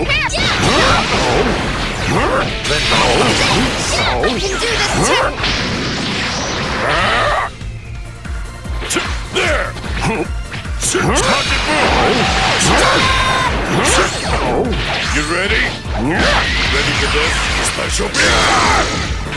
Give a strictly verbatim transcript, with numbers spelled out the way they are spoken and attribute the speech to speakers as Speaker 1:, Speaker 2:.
Speaker 1: Where? Yeah!
Speaker 2: Then no.
Speaker 1: Yeah, I can do this too!
Speaker 2: There! Touch it, move! You ready? Ready for this? Special beam!